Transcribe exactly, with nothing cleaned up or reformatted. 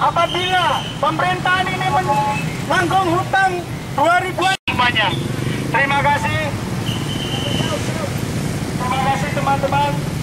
apabila pemerintahan ini menanggung hutang dua ribuan semuanya. Terima kasih. Terima kasih teman-teman.